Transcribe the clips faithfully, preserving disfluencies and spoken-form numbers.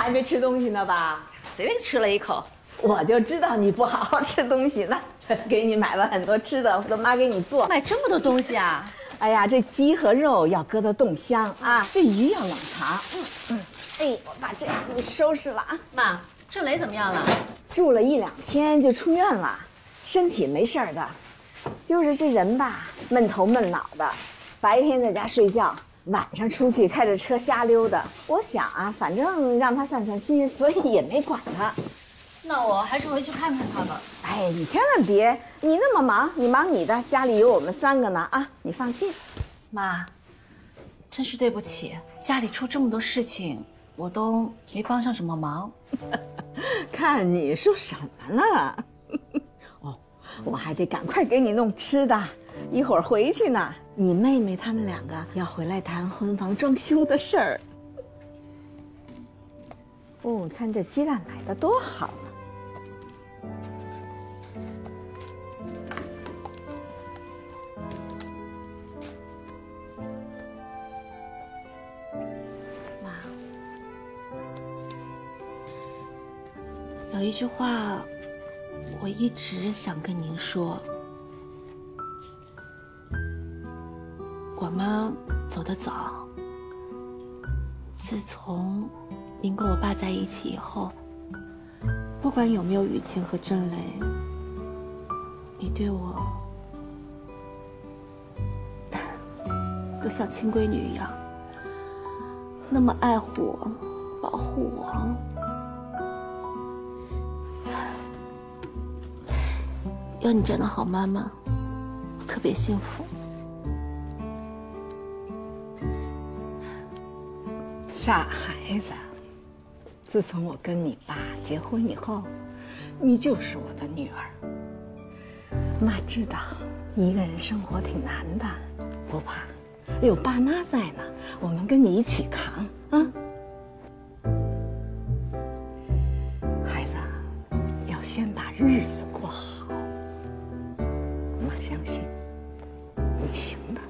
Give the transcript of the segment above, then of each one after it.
还没吃东西呢吧？ 随便吃了一口。 我就知道你不好好吃东西呢，给你买了很多吃的，我的妈给你做。 买这么多东西啊？ 哎呀，这鸡和肉要搁到冻箱啊，这鱼要冷藏。嗯嗯，哎，我把这给你收拾了啊。 妈，郑雷怎么样了？ 住了一两天就出院了，身体没事儿的，就是这人吧，闷头闷脑的，白天在家睡觉，晚上出去开着车瞎溜达。我想啊，反正让他散散心，所以也没管他。 那我还是回去看看他吧。 哎，你千万别，你那么忙，你忙你的，家里有我们三个呢啊，你放心。 妈，真是对不起，家里出这么多事情，我都没帮上什么忙。 看你说什么呢？哦，我还得赶快给你弄吃的，一会儿回去呢。你妹妹他们两个要回来谈婚房装修的事儿。哦，看这鸡蛋买的多好啊！ 妈，有一句话，我一直想跟您说。我妈走得早，自从您跟我爸在一起以后，不管有没有雨晴和郑雷，你对我都像亲闺女一样，那么爱护我，保护我。有你这样的好妈妈，我特别幸福。 傻孩子，自从我跟你爸结婚以后，你就是我的女儿。妈知道一个人生活挺难的，不怕，有爸妈在呢，我们跟你一起扛啊。孩子，要先把日子过好。妈相信你行的。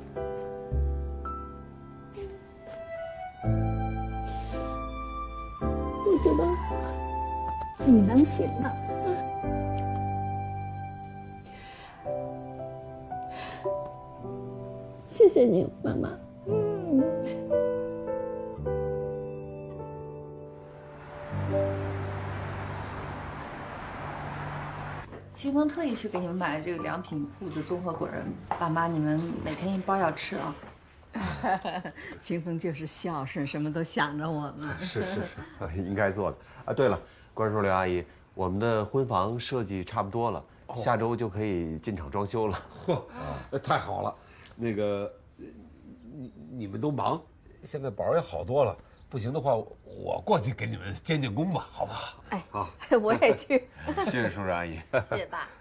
我知道你能行的。谢谢你，妈妈。嗯。 清风特意去给你们买了这个良品铺子综合果仁，爸妈你们每天一包要吃啊。 清风就是孝顺，什么都想着我们。 是是是，应该做的啊。对了，关叔刘阿姨，我们的婚房设计差不多了，哦、下周就可以进场装修了。 呵，太好了。那个，你你们都忙，现在宝儿也好多了。不行的话，我过去给你们监监工吧，好不好？ 哎，好，我也去。 谢谢叔叔阿姨， 谢谢爸。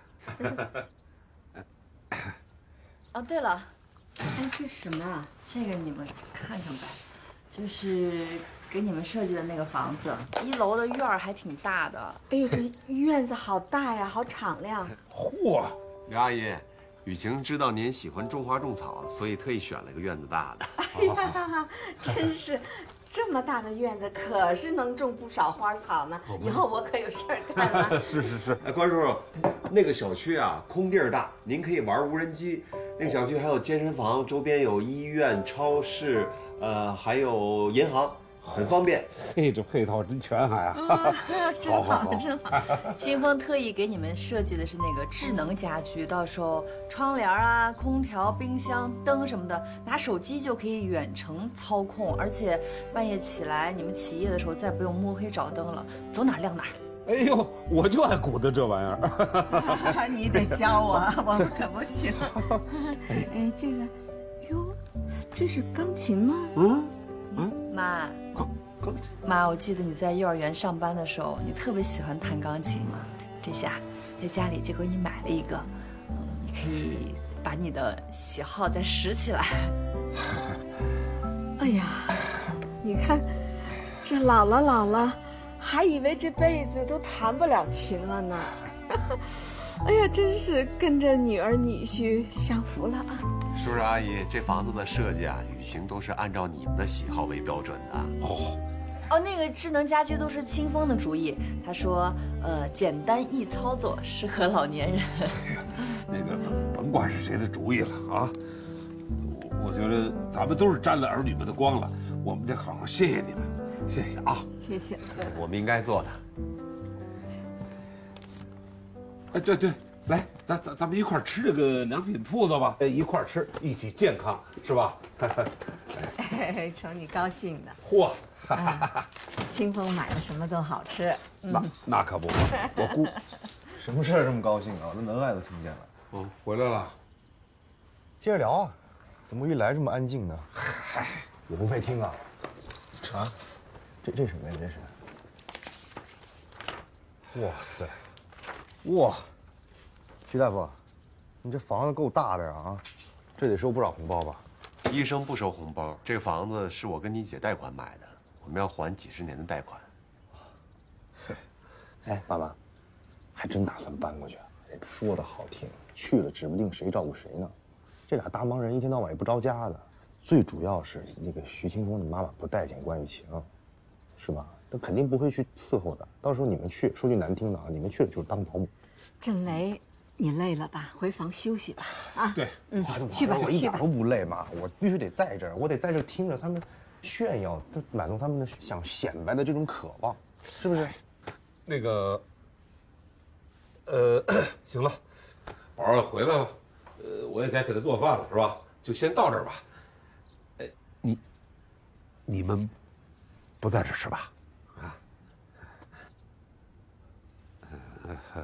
哦，对了。 哎，这什么？ 这个你们看看呗，就是给你们设计的那个房子，一楼的院儿还挺大的。 哎呦，这院子好大呀，好敞亮。 嚯， 刘阿姨，雨晴知道您喜欢种花种草，所以特意选了个院子大的。 哎呀，真是，这么大的院子可是能种不少花草呢。以后我可有事儿干了。 是是是。 哎，关叔叔，那个小区啊，空地儿大，您可以玩无人机。那个小区还有健身房，周边有医院、超市，呃，还有银行，很方便。 嘿，这配套真全还啊！ 真好，真好。清风特意给你们设计的是那个智能家居，到时候窗帘啊、空调、冰箱、灯什么的，拿手机就可以远程操控，而且半夜起来你们起夜的时候再不用摸黑找灯了，走哪亮哪。 哎呦，我就爱鼓捣这玩意儿。 你得教我，我们可不行。哎，这个，哟，这是钢琴吗？ 嗯嗯，妈，钢琴。妈，我记得你在幼儿园上班的时候，你特别喜欢弹钢琴嘛。这下在家里就给你买了一个，嗯，你可以把你的喜好再拾起来。 哎呀，你看，这老了老了。还以为这辈子都弹不了琴了呢，哎呀，真是跟着女儿女婿享福了啊！ 叔叔阿姨，这房子的设计啊，雨晴都是按照你们的喜好为标准的。 哦， 哦，那个智能家居都是清风的主意。他说，呃，简单易操作，适合老年人。 哎呀，那个甭管是谁的主意了啊，我我觉得咱们都是沾了儿女们的光了，我们得好好谢谢你们，谢谢啊。 谢谢。 我们应该做的。 哎，对对，来，咱咱咱们一块儿吃这个良品铺子吧，哎，一块儿吃，一起健康，是吧？ 哎，瞅你高兴的。 嚯！ 啊，清风买的什么都好吃。 那那可不嘛，我姑什么事儿这么高兴啊？那门外都听见了。 哦，回来了。 接着聊啊，怎么一来这么安静呢？嗨，我不配听啊。啊，这这什么呀？这是？哇塞，哇，徐大夫，你这房子够大的呀啊，这得收不少红包吧？ 医生不收红包，这个房子是我跟你姐贷款买的，我们要还几十年的贷款。 哎，妈妈，还真打算搬过去啊？说的好听，去了指不定谁照顾谁呢。这俩大忙人一天到晚也不着家的，最主要是那个徐清风的妈妈不待见关玉晴，是吧？他肯定不会去伺候的。到时候你们去，说句难听的啊，你们去了就是当保姆。 郑雷，你累了吧？回房休息吧。啊， 对， 嗯，去吧，去吧。 我一点都不累嘛，我必须得在这儿，我得在这儿听着他们炫耀，满足他们的想显摆的这种渴望，是不是？ 那个，呃，行了，宝儿回来了，呃，我也该给他做饭了，是吧？就先到这儿吧。哎，你，你们不在这儿吃吧？啊？呃。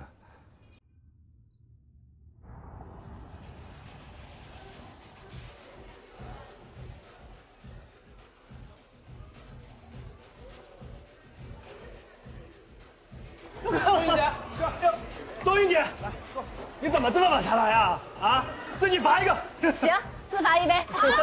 多云姐，多云姐，来，你怎么这么晚才来啊？啊，自己罚一个。 行，自罚一杯。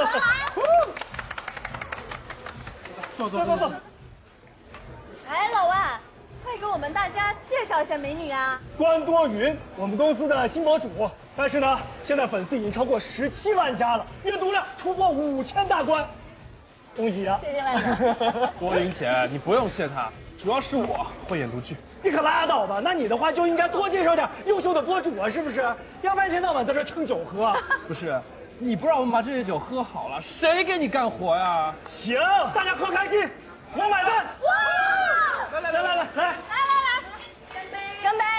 坐坐坐坐。 哎，老万，快给我们大家介绍一下美女啊！ 关多云，我们公司的新博主，但是呢，现在粉丝已经超过十七万加了，阅读量突破五千大关，恭喜啊！ 谢谢万总。 多云姐，你不用谢他，主要是我会演读剧。你可拉倒吧！那你的话就应该多介绍点优秀的博主啊，是不是？要不然一天到晚在这蹭酒喝。 不是，你不让我们把这些酒喝好了，谁给你干活呀？ 行，大家喝开心，我买单。哇！来来来来来来来来来，干杯！干杯！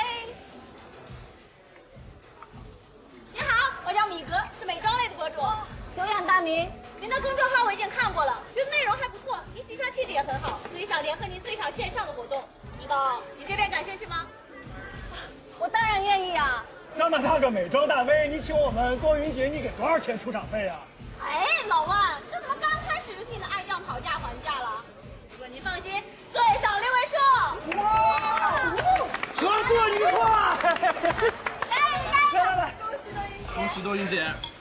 你好，我叫米格，是美妆类的博主。久仰大名，您的公众号我已经看过了，觉得内容还不错，您形象气质也很好，所以想联合您做一场线上的活动。米高，你这边感兴趣吗？我当然愿意啊。 这么大个美妆大 V， 你请我们多云姐，你给多少钱出场费啊？ 哎，老万，这怎么刚开始就替你的爱将讨价还价了？不过您放心，最少六位数。哇！ 合作愉快！ 来来来来来， 恭喜多云姐。